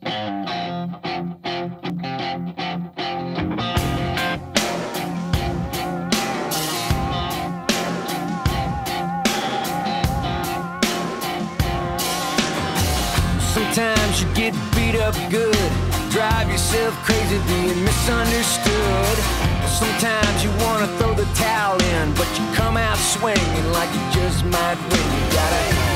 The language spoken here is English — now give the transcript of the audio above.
Sometimes you get beat up good, drive yourself crazy being misunderstood. Sometimes you wanna throw the towel in, but you come out swinging like you just might win. You gotta